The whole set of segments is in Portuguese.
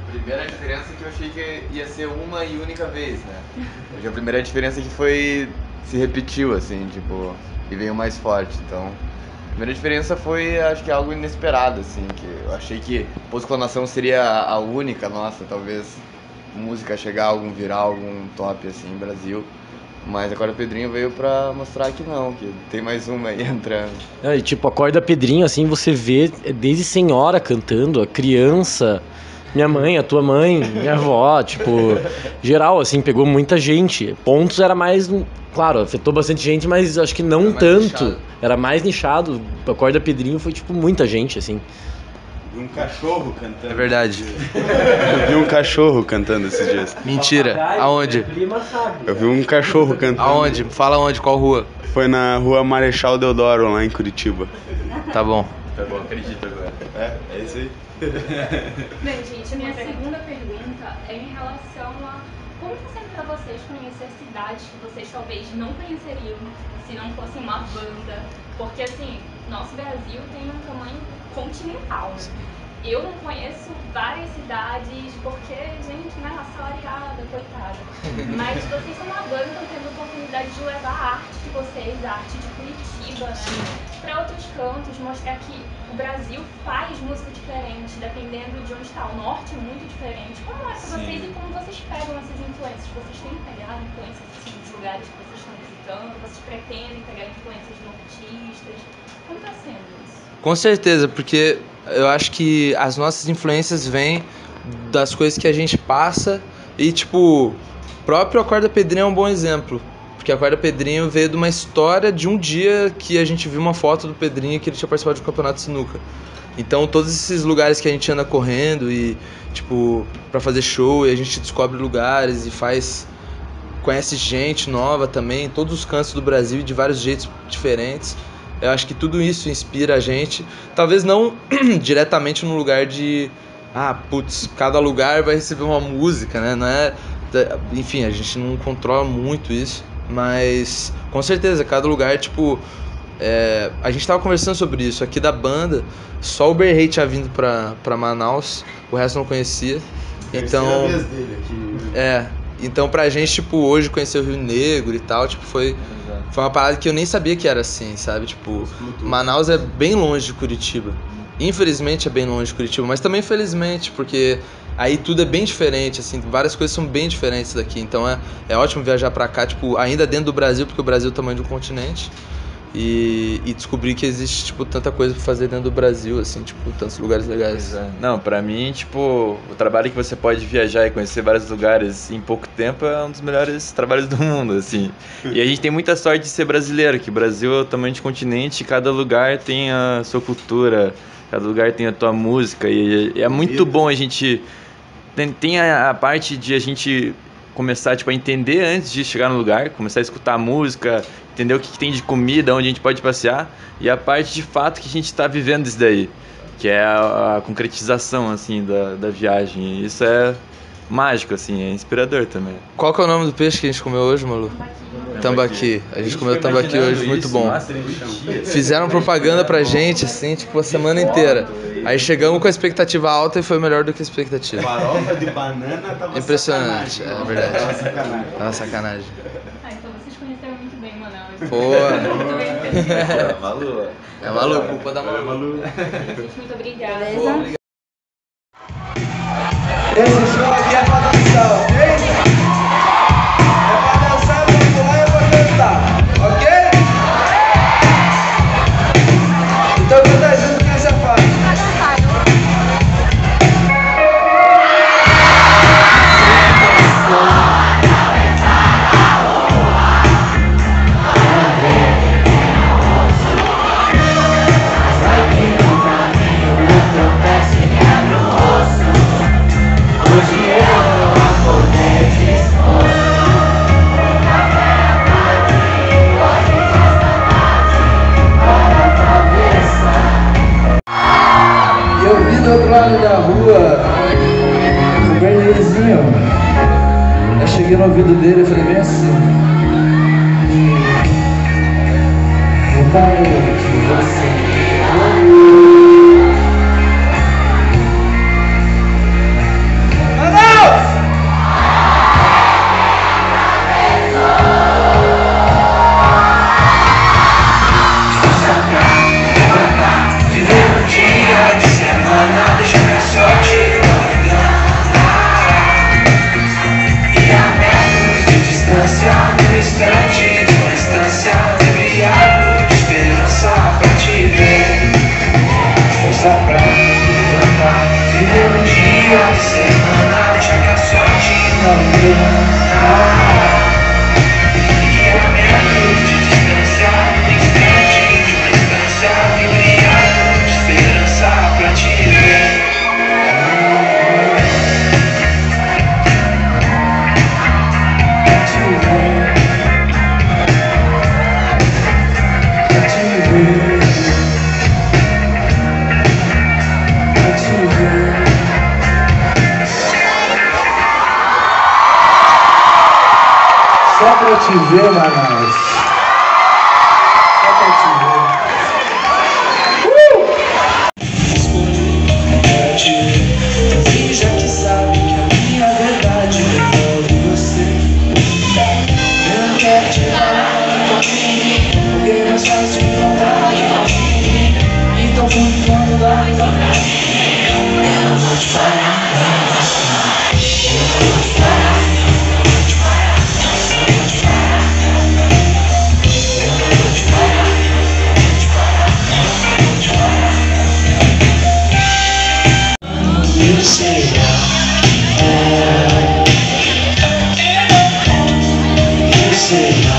Primeira diferença é que eu achei que ia ser uma e única vez, né? A primeira diferença é que se repetiu, assim, tipo, e veio mais forte, então... A primeira diferença foi, acho que algo inesperado, assim, que eu achei que Pós-Clonação seria a única, nossa, talvez música chegar a algum viral, algum top, assim, no Brasil. Mas agora o Pedrinho veio pra mostrar que não, que tem mais uma aí entrando. E tipo, Acorda Pedrinho, assim, você vê desde senhora cantando, a criança, minha mãe, a tua mãe, minha avó, tipo, geral, assim, pegou muita gente. Pontos era mais, claro, afetou bastante gente, mas acho que não tanto. Nichado. Era mais nichado. Acorda Pedrinho foi, tipo, muita gente, assim. Vi um cachorro cantando. É verdade. Eu vi um cachorro cantando esses dias. Mentira. Aonde? Eu vi um cachorro cantando. Aonde? Fala onde, qual rua? Foi na rua Marechal Deodoro, lá em Curitiba. Tá bom. Tá bom, acredito agora. É isso aí. Bem, gente, a minha segunda pergunta é em relação a como está sendo para vocês conhecer cidades que vocês talvez não conheceriam se não fosse uma banda. Porque, assim, nosso Brasil tem um tamanho continental, né? Eu não conheço várias cidades porque, gente, né, assalariada, coitada. Mas vocês são uma banda, estão tendo a oportunidade de levar a arte de vocês, a arte de Curitiba, né, para outros cantos, mostrar que o Brasil faz música diferente, dependendo de onde está. O norte é muito diferente. Como é para vocês e como vocês pegam essas influências? Vocês têm pegado influências assim, dos lugares que vocês estão visitando? Vocês pretendem pegar influências de nortistas? Como está sendo isso? Com certeza, porque eu acho que as nossas influências vêm das coisas que a gente passa e, tipo, o próprio Acorda Pedrinho é um bom exemplo. Porque Acorda Pedrinho veio de uma história de um dia que a gente viu uma foto do Pedrinho que ele tinha participado de um campeonato de sinuca. Então, todos esses lugares que a gente anda correndo e, tipo, pra fazer show, e a gente descobre lugares e conhece gente nova também, em todos os cantos do Brasil e de vários jeitos diferentes. Eu acho que tudo isso inspira a gente, talvez não diretamente no lugar de, cada lugar vai receber uma música, né? Não é, enfim, a gente não controla muito isso, mas com certeza, cada lugar, tipo, a gente tava conversando sobre isso, aqui da banda, só o Berrei tinha vindo pra Manaus, o resto não conhecia, então... Vez dele aqui. Então pra gente, tipo, hoje conhecer o Rio Negro e tal, tipo, foi uma parada que eu nem sabia que era assim, sabe? Tipo, Manaus é bem longe de Curitiba. Infelizmente é bem longe de Curitiba, mas também felizmente, porque aí tudo é bem diferente, assim, várias coisas são bem diferentes daqui. Então é ótimo viajar pra cá, tipo, ainda dentro do Brasil, porque o Brasil é o tamanho de um continente. E descobrir que existe, tipo, tanta coisa pra fazer dentro do Brasil, assim, tipo, tantos lugares legais. Não, pra mim, tipo, o trabalho que você pode viajar e conhecer vários lugares em pouco tempo é um dos melhores trabalhos do mundo, assim. E a gente tem muita sorte de ser brasileiro, que o Brasil é o tamanho de continente, cada lugar tem a sua cultura, cada lugar tem a tua música, e é muito bom a gente... Tem a parte de a gente começar, tipo, a entender antes de chegar no lugar, começar a escutar a música, entender o que tem de comida, onde a gente pode passear, e a parte de fato que a gente está vivendo isso daí, que é a concretização, assim, da viagem. E isso é mágico, assim, é inspirador também. Qual que é o nome do peixe que a gente comeu hoje, Malu? Tambaqui. A gente comeu tambaqui hoje, muito bom. Fizeram propaganda pra gente, assim, tipo, a semana inteira. Aí chegamos com a expectativa alta e foi melhor do que a expectativa. Farofa de banana tava impressionante, sacanagem. é verdade. Tava sacanagem. Tava sacanagem. Então vocês conheceram muito bem Manaus. Pô. É Malu. É Malu, culpa da Malu. Gente, muito obrigada. Beleza? Esse show aqui é pra dançar, ok? É pra dançar, eu vou lá e eu vou cantar, ok? Então canta junto nessa parte. Do outro lado da rua, o Berneizinho. Eu cheguei no ouvido dele e falei bem assim: o pai de você. um dia de semana, deixa que a sorte não venha. E é medo de descansar, no instante de uma instância, embriagado de esperança pra te ver. Pra te ver. Pra te ver. Só pra te ver, Manaus. Só pra te ver. Pra te ver. Finja que sabe que a minha verdade envolve você. Eu não quero te falar comigo, porque é mais fácil encontrar então fui quando dá risada. Eu não vou te parar. Eu não vou te parar. Eu sei lá, eu sei lá,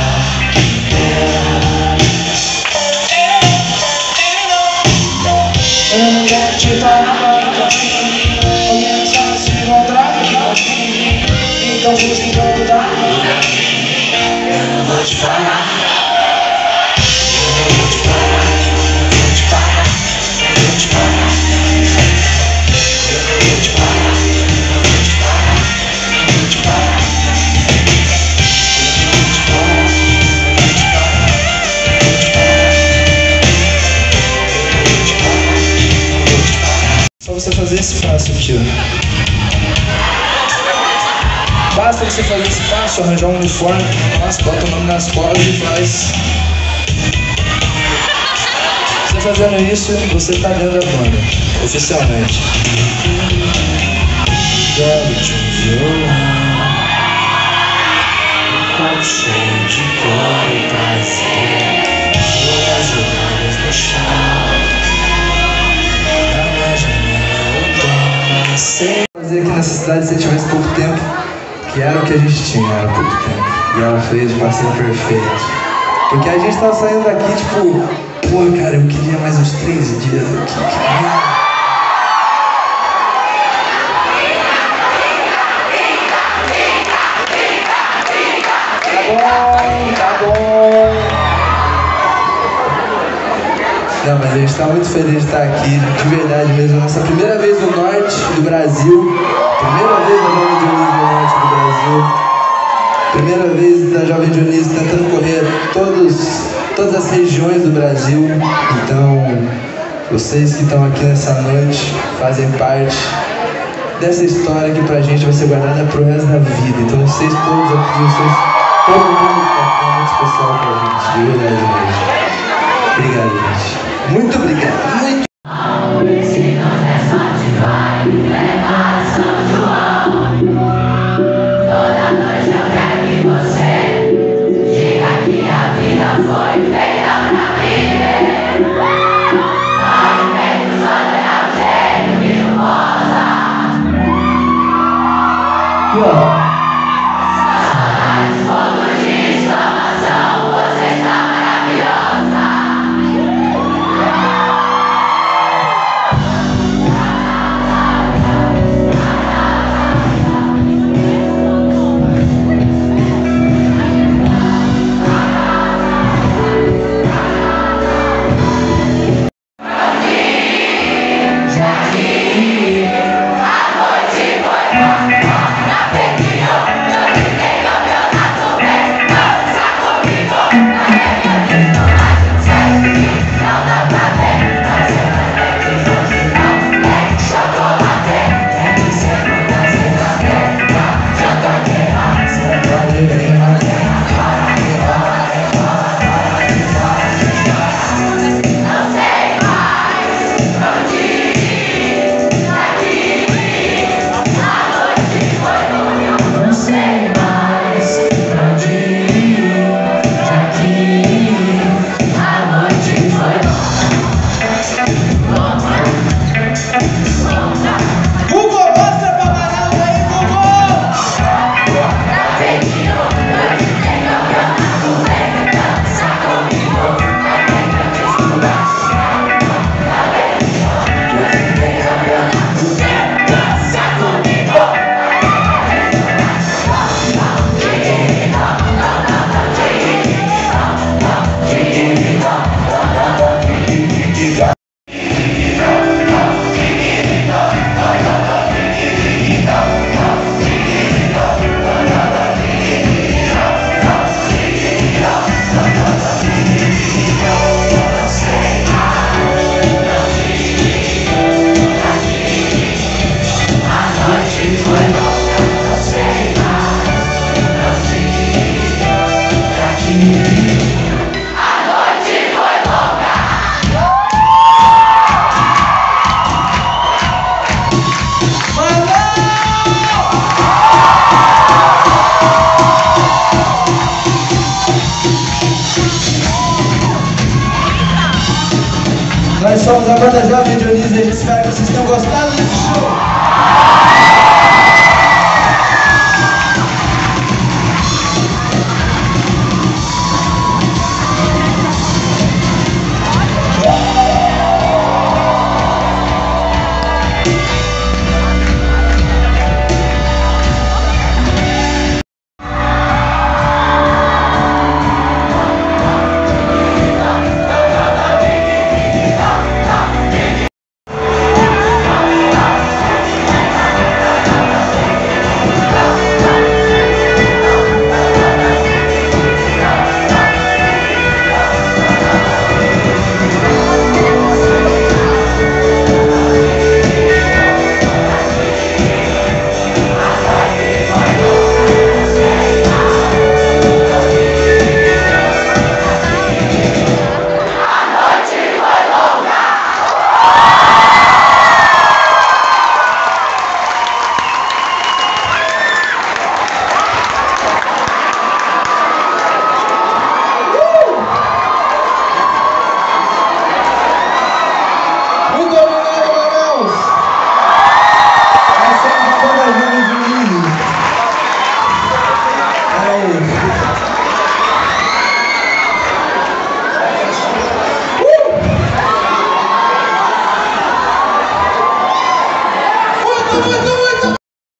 eu não quero te falar, porque é só se encontrar, então busque todo dar. Eu não vou te falar, eu não vou te parar, eu não vou te parar, eu vou te parar. Só você fazer esse passo aqui, ó. Basta você fazer esse passo, arranjar um uniforme, bota o nome nas costas e faz. Você fazendo isso, você tá dentro da banda, oficialmente. Deve-te um violão, um copo cheio de cor e prazer, duas jogadas no chão. Fazer aqui nessa cidade se tivesse pouco tempo, que era o que a gente tinha, era pouco tempo. E ela fez o passeio perfeito. Porque a gente tava saindo daqui, tipo, pô, cara, eu queria mais uns 3 dias aqui. Tá bom. Não, mas a gente tá muito feliz de estar aqui, de verdade mesmo. Nossa primeira vez no norte do Brasil. Primeira vez da Jovem Dionísio no norte do Brasil. Primeira vez da Jovem Dionísio tentando correr todas as regiões do Brasil. Então, vocês que estão aqui nessa noite fazem parte dessa história que pra gente vai ser guardada pro resto da vida. Então, vocês todos aqui, todo mundo que tá aqui é muito especial pra gente, de verdade mesmo. Obrigado, gente. Muito obrigado. Muito. Toda noite eu quero que você diga que a vida foi feita pra viver. Ao invés do sonho é o jeito que não possa. Saudades, fogo de exclamação, você está maravilhosa. A noite foi nossa, na Temos a banda Jovem Dionísio, espero que vocês tenham gostado desse show.